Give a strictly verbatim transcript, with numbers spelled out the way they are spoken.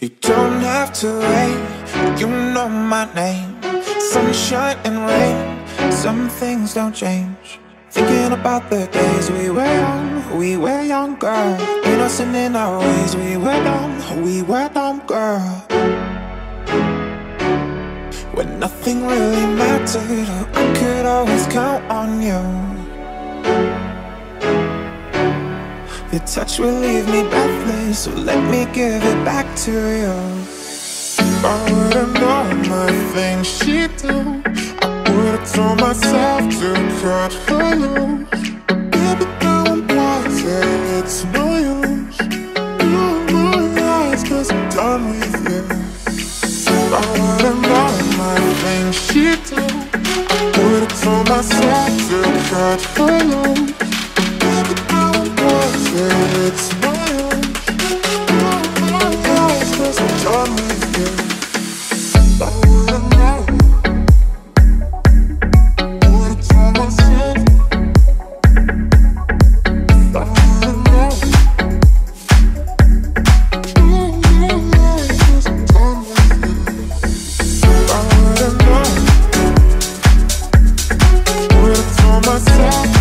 You don't have to wait, you know my name. Sunshine and rain, some things don't change. Thinking about the days we were young, we were young, girl. Innocent in our ways, we were dumb, we were dumb, girl. When nothing really mattered, I could always count on you. Your touch will leave me breathless, so let me give it back to you. If I would've known the things she'd do, I would've told myself to cut her loose. Baby, now I'm blind, it's no use. You realize, cause I'm done with you. If I would've known the things she'd do, I would've told myself to cut her loose. Baby, now I'm blind, it's no use. You realize, cause I'm done with you. If I would've known, would've told myself. If I would've known, you realize, cause I'm done with you. If I would've known, would've told myself.